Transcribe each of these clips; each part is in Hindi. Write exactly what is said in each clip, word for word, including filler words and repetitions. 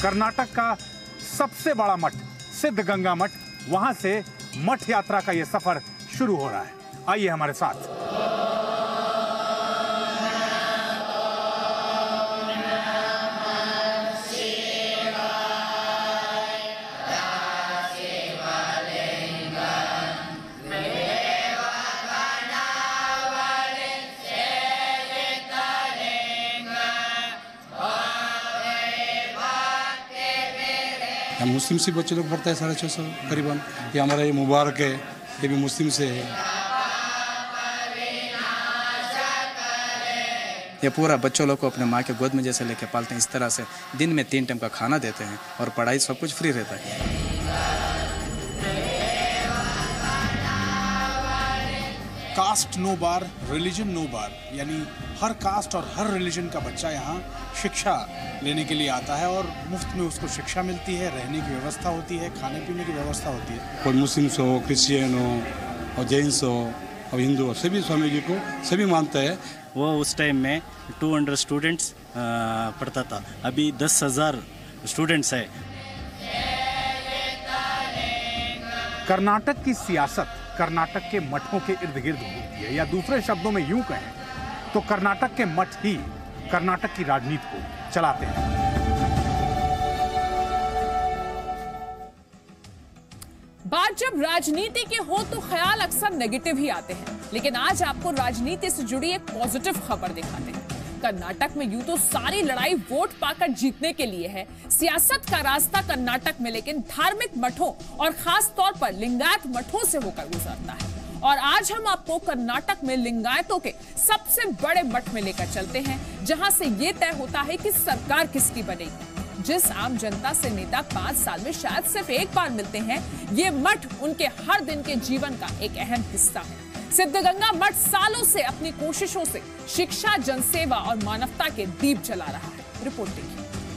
कर्नाटक का सबसे बड़ा मठ सिद्धगंगा मठ, वहां से मठ यात्रा का यह सफर शुरू हो रहा है। आइए हमारे साथ। मुस्लिम से बच्चे लोग पढ़ते हैं साढ़े छः सौ करीबन। ये हमारा ये मुबारक है, ये भी मुस्लिम से है। ये पूरा बच्चों लोग को अपने माँ के गोद में जैसे लेके पालते हैं, इस तरह से दिन में तीन टाइम का खाना देते हैं और पढ़ाई सब कुछ फ्री रहता है। Caste no bar, religion no bar, यानी हर कास्ट और हर रिलीजन का बच्चा यहाँ शिक्षा लेने के लिए आता है और मुफ्त में उसको शिक्षा मिलती है, रहने की व्यवस्था होती है, खाने पीने की व्यवस्था होती है। कोई मुस्लिम हो, क्रिश्चियन हो और जैन हो और हिंदू हो, सभी स्वामी जी को सभी मानते हैं। वो उस टाइम में दो सौ स्टूडेंट्स पढ़ता था, अभी दस हज़ार स्टूडेंट्स है। कर्नाटक की सियासत कर्नाटक के मठों के इर्द गिर्द घूमती है, या दूसरे शब्दों में यूं कहें तो कर्नाटक के मठ ही कर्नाटक की राजनीति को चलाते हैं। बात जब राजनीति की हो तो ख्याल अक्सर नेगेटिव ही आते हैं, लेकिन आज आपको राजनीति से जुड़ी एक पॉजिटिव खबर दिखाते हैं। कर्नाटक में यूं तो सारी लड़ाई वोट पाकर जीतने के लिए है, सियासत का रास्ता कर्नाटक में लेकिन धार्मिक मठों और खास तौर पर लिंगायत मठों से होकर गुजरता है। और आज हम आपको कर्नाटक में लिंगायतों के सबसे बड़े मठ में लेकर चलते हैं, जहां से यह तय होता है कि सरकार किसकी बनेगी। जिस आम जनता से नेता पांच साल में शायद सिर्फ एक बार मिलते हैं, ये मठ उनके हर दिन के जीवन का एक अहम हिस्सा है। सिद्धगंगा मठ सालों से अपनी कोशिशों से शिक्षा, जनसेवा और मानवता के दीप जला रहा है। रिपोर्ट देखिए।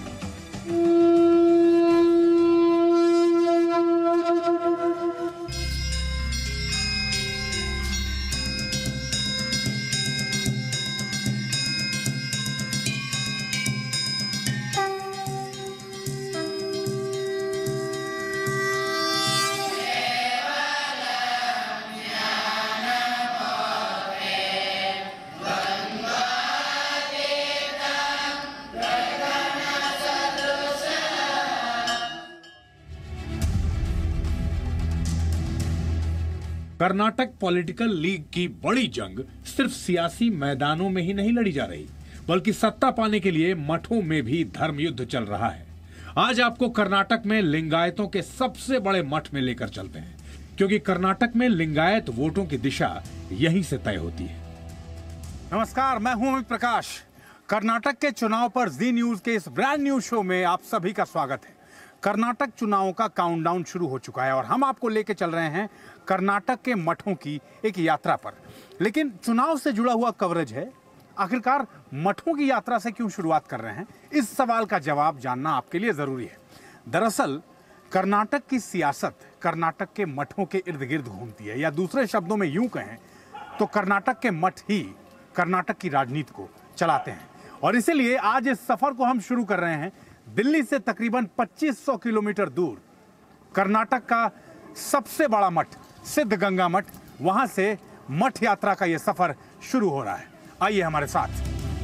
कर्नाटक पॉलिटिकल लीग की बड़ी जंग सिर्फ सियासी मैदानों में ही नहीं लड़ी जा रही, बल्कि सत्ता पाने के लिए मठों में भी धर्म युद्ध चल रहा है। आज आपको कर्नाटक में लिंगायतों के सबसे बड़े मठ में लेकर चलते हैं, क्योंकि कर्नाटक में लिंगायत वोटों की दिशा यहीं से तय होती है। नमस्कार, मैं हूं अमित प्रकाश। कर्नाटक के चुनाव पर जी न्यूज के इस ब्रांड न्यू शो में आप सभी का स्वागत है। कर्नाटक चुनावों का काउंटडाउन शुरू हो चुका है और हम आपको लेके चल रहे हैं कर्नाटक के मठों की एक यात्रा पर। लेकिन चुनाव से जुड़ा हुआ कवरेज है, आखिरकार मठों की यात्रा से क्यों शुरुआत कर रहे हैं, इस सवाल का जवाब जानना आपके लिए जरूरी है। दरअसल कर्नाटक की सियासत कर्नाटक के मठों के इर्द गिर्द घूमती है, या दूसरे शब्दों में यूं कहें तो कर्नाटक के मठ ही कर्नाटक की राजनीति को चलाते हैं। और इसीलिए आज इस सफर को हम शुरू कर रहे हैं दिल्ली से तकरीबन पच्चीस सौ किलोमीटर दूर कर्नाटक का सबसे बड़ा मठ सिद्धगंगा मठ, वहां से मठ यात्रा का यह सफर शुरू हो रहा है। आइए हमारे साथ।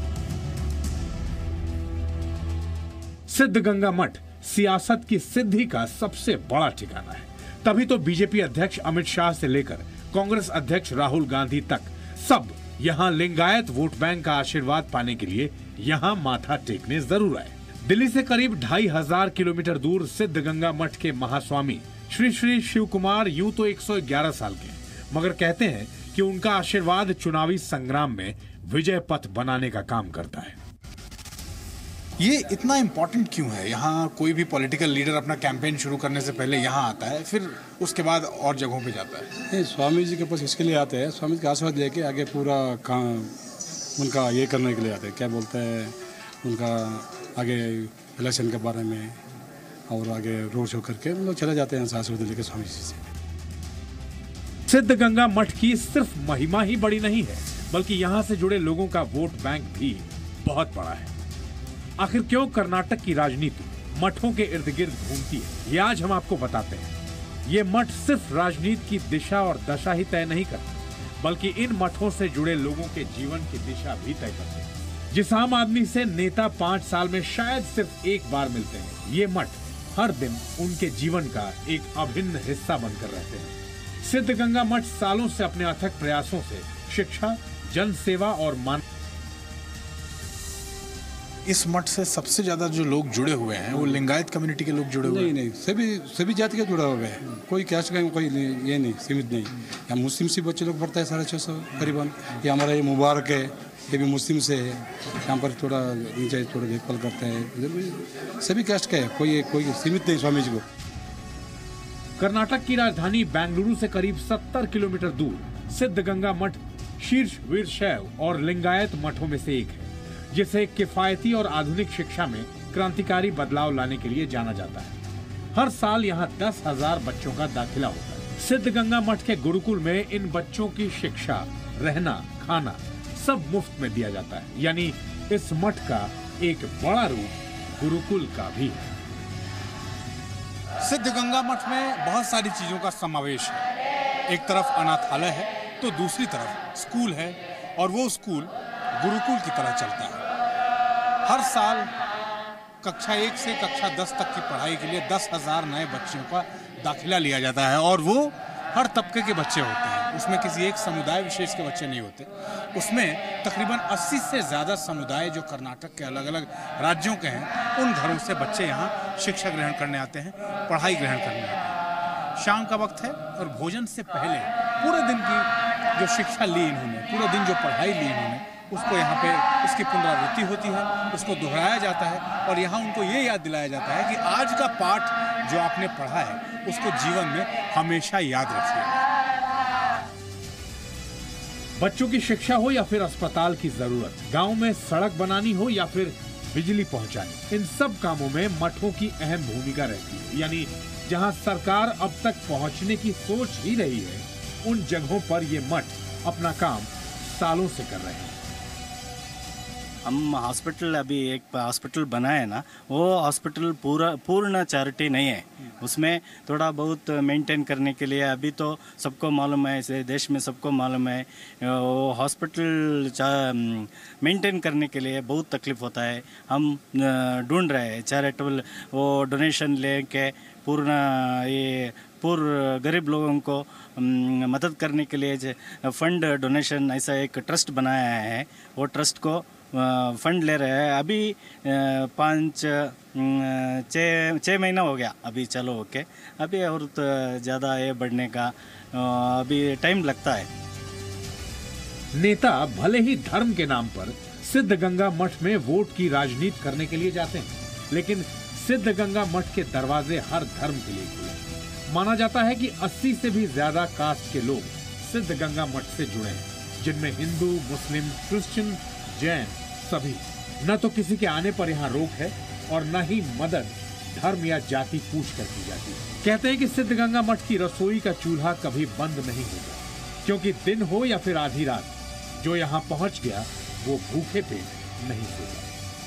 सिद्धगंगा मठ सियासत की सिद्धि का सबसे बड़ा ठिकाना है, तभी तो बीजेपी अध्यक्ष अमित शाह से लेकर कांग्रेस अध्यक्ष राहुल गांधी तक सब यहां लिंगायत वोट बैंक का आशीर्वाद पाने के लिए यहां माथा टेकने जरूर आए। दिल्ली से करीब ढाई हजार किलोमीटर दूर सिद्धगंगा मठ के महास्वामी श्री श्री शिव कुमार यूं तो एक सौ ग्यारह साल के, मगर कहते हैं कि उनका आशीर्वाद चुनावी संग्राम में विजय पथ बनाने का काम करता है। ये इतना इम्पोर्टेंट क्यों है? यहाँ कोई भी पॉलिटिकल लीडर अपना कैंपेन शुरू करने से पहले यहाँ आता है, फिर उसके बाद और जगहों पे जाता है। नहीं, स्वामी जी के पास इसके लिए आते हैं, स्वामी जी का आशीर्वाद लेके आगे पूरा काम उनका ये करने के लिए आते हैं। क्या बोलते हैं, उनका आगे इलेक्शन के बारे में और आगे रोड शो करके हम लोग चले जाते हैं आशीर्वाद लेके स्वामी जी से। सिद्धगंगा मठ की सिर्फ महिमा ही बड़ी नहीं है, बल्कि यहाँ से जुड़े लोगों का वोट बैंक भी बहुत बड़ा है। आखिर क्यों कर्नाटक की राजनीति मठों के इर्द गिर्द घूमती है, ये आज हम आपको बताते हैं। ये मठ सिर्फ राजनीति की दिशा और दशा ही तय नहीं करते, बल्कि इन मठों से जुड़े लोगों के जीवन की दिशा भी तय करते हैं। जिस आम आदमी से नेता पांच साल में शायद सिर्फ एक बार मिलते हैं, ये मठ हर दिन उनके जीवन का एक अभिन्न हिस्सा बनकर रहते हैं। सिद्धगंगा मठ सालों से अपने अथक प्रयासों से शिक्षा, जन सेवा और मान इस मठ से सबसे ज्यादा जो लोग जुड़े हुए हैं वो लिंगायत कम्युनिटी के लोग जुड़े हुए नहीं हैं। नहीं सभी सभी जाति के जुड़ा हुआ है, कोई कैश का कोई नहीं, ये नहीं सीमित नहीं। यहाँ मुस्लिम से बच्चे लोग पढ़ते हैं साढ़े छः सौ करीबन। ये हमारा ये मुबारक है, ये भी मुस्लिम से है, यहाँ पर थोड़ा नीचे थोड़ा देखभाल करते हैं। इधर भी सभी कास्ट का है, कोई कोई सीमित नहीं स्वामी जी को। कर्नाटक की राजधानी बेंगलुरु से करीब सत्तर किलोमीटर दूर सिद्धगंगा मठ शीर्ष वीर शैव और लिंगायत मठों में से एक है, जिसे किफायती और आधुनिक शिक्षा में क्रांतिकारी बदलाव लाने के लिए जाना जाता है। हर साल यहाँ दस हजार बच्चों का दाखिला होता है। सिद्धगंगा मठ के गुरुकुल में इन बच्चों की शिक्षा, रहना, खाना सब मुफ्त में दिया जाता है। यानी इस मठ का एक बड़ा रूप गुरुकुल का भी है। सिद्धगंगा मठ में बहुत सारी चीजों का समावेश है। एक तरफ अनाथालय है तो दूसरी तरफ स्कूल है, और वो स्कूल गुरुकुल की तरह चलता है। हर साल कक्षा एक से कक्षा दस तक की पढ़ाई के लिए दस हजार नए बच्चों का दाखिला लिया जाता है, और वो हर तबके के बच्चे होते हैं। उसमें किसी एक समुदाय विशेष के बच्चे नहीं होते। उसमें तकरीबन अस्सी से ज़्यादा समुदाय जो कर्नाटक के अलग अलग राज्यों के हैं, उन घरों से बच्चे यहाँ शिक्षा ग्रहण करने आते हैं, पढ़ाई ग्रहण करने आते हैं। शाम का वक्त है और भोजन से पहले पूरे दिन की जो शिक्षा ली इन्होंने, पूरे दिन जो पढ़ाई ली इन्होंने, उसको यहाँ पे उसकी पुनरावृत्ति होती है, उसको दोहराया जाता है, और यहाँ उनको ये याद दिलाया जाता है कि आज का पाठ जो आपने पढ़ा है उसको जीवन में हमेशा याद रखिए। बच्चों की शिक्षा हो या फिर अस्पताल की जरूरत, गांव में सड़क बनानी हो या फिर बिजली पहुंचानी, इन सब कामों में मठों की अहम भूमिका रहती है। यानी जहां सरकार अब तक पहुंचने की सोच ही रही है, उन जगहों पर ये मठ अपना काम सालों से कर रहे हैं। हम हॉस्पिटल अभी एक हॉस्पिटल बनाए ना, वो हॉस्पिटल पूरा पूर्ण चैरिटी नहीं है। उसमें थोड़ा बहुत मेंटेन करने के लिए, अभी तो सबको मालूम है, इसे देश में सबको मालूम है, वो हॉस्पिटल मेंटेन करने के लिए बहुत तकलीफ होता है। हम ढूंढ रहे हैं चैरिटेबल वो डोनेशन लेके पूर्ण ये पूर्व गरीब लोगों को मदद करने के लिए फंड डोनेशन ऐसा एक ट्रस्ट बनाया है। वो ट्रस्ट को फंड ले रहे हैं। अभी पाँच छः छः महीना हो गया अभी, चलो ओके। अभी और तो ज़्यादा ये बढ़ने का अभी टाइम लगता है। नेता भले ही धर्म के नाम पर सिद्धगंगा मठ में वोट की राजनीति करने के लिए जाते हैं, लेकिन सिद्धगंगा मठ के दरवाजे हर धर्म के लिए खुले। माना जाता है कि अस्सी से भी ज्यादा कास्ट के लोग सिद्धगंगा मठ से जुड़े हैं, जिनमें हिंदू, मुस्लिम, क्रिश्चियन, जैन सभी। न तो किसी के आने पर यहाँ रोक है और न ही मदद धर्म या जाति पूछ कर की जाती है। कहते हैं कि सिद्धगंगा मठ की रसोई का चूल्हा कभी बंद नहीं होगा, क्योंकि दिन हो या फिर आधी रात, जो यहाँ पहुंच गया वो भूखे पेट नहीं सोता।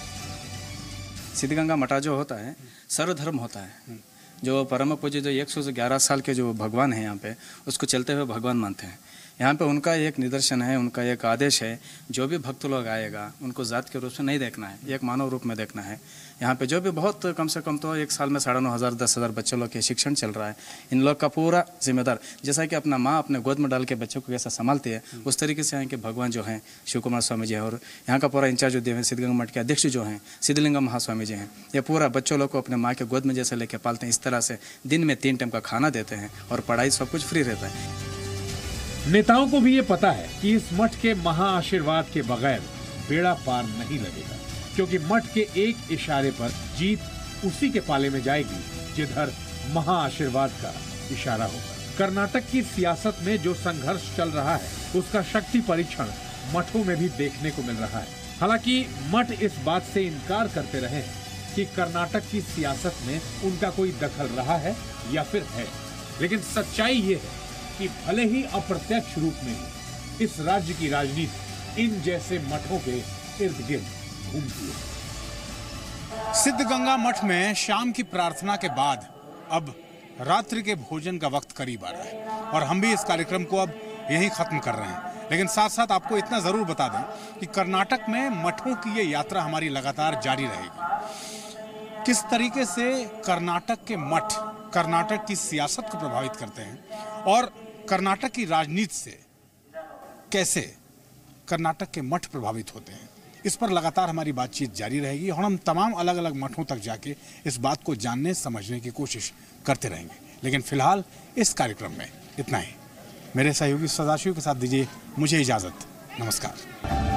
सिद्धगंगा मठा जो होता है सर्वधर्म होता है। जो परम पूज्य जो एक सौ ग्यारह साल के जो भगवान हैं यहाँ पे, उसको चलते हुए भगवान मानते हैं। यहाँ पे उनका एक निदर्शन है, उनका एक आदेश है, जो भी भक्त लोग आएगा उनको जात के रूप से नहीं देखना है, एक मानव रूप में देखना है। यहाँ पे जो भी बहुत कम से कम तो एक साल में साढ़े नौ हज़ार दस हज़ार बच्चे लोग के शिक्षण चल रहा है। इन लोग का पूरा जिम्मेदार, जैसा कि अपना माँ अपने गोद में डाल के बच्चों को कैसा संभालती है, उस तरीके से यहाँ के भगवान जो हैं शिव कुमार स्वामी जी हैं, और यहाँ का पूरा इंचार्ज जो हैं सिद्धगंगा मठ के अध्यक्ष जो हैं सिद्धलिंगम महास्वामी जी हैं, ये पूरा बच्चों लोग को अपने माँ के गोद में जैसे लेके पालते हैं। इस तरह से दिन में तीन टाइम का खाना देते हैं और पढ़ाई सब कुछ फ्री रहता है। नेताओं को भी ये पता है कि इस मठ के महा आशीर्वाद के बगैर बेड़ा पार नहीं लगेगा, क्योंकि मठ के एक इशारे पर जीत उसी के पाले में जाएगी जिधर महा आशीर्वाद का इशारा होगा। कर्नाटक की सियासत में जो संघर्ष चल रहा है, उसका शक्ति परीक्षण मठों में भी देखने को मिल रहा है। हालांकि मठ इस बात से इनकार करते रहे हैं कि कर्नाटक की सियासत में उनका कोई दखल रहा है या फिर है, लेकिन सच्चाई ये है कि भले ही अप्रत्यक्ष रूप में ही इस राज्य की राजनीति इन जैसे मठों के इर्द गिर्द घूमती है। सिद्धगंगा मठ में शाम की प्रार्थना के बाद अब रात्रि के भोजन का वक्त करीब आ रहा है और हम भी इस कार्यक्रम को अब यहीं खत्म कर रहे हैं। लेकिन साथ साथ आपको इतना जरूर बता दें कि कर्नाटक में मठों की ये यात्रा हमारी लगातार जारी रहेगी। किस तरीके से कर्नाटक के मठ कर्नाटक की सियासत को प्रभावित करते हैं और कर्नाटक की राजनीति से कैसे कर्नाटक के मठ प्रभावित होते हैं, इस पर लगातार हमारी बातचीत जारी रहेगी और हम तमाम अलग अलग मठों तक जाके इस बात को जानने समझने की कोशिश करते रहेंगे। लेकिन फिलहाल इस कार्यक्रम में इतना ही। मेरे सहयोगी सदाशिव के साथ दीजिए मुझे इजाजत। नमस्कार।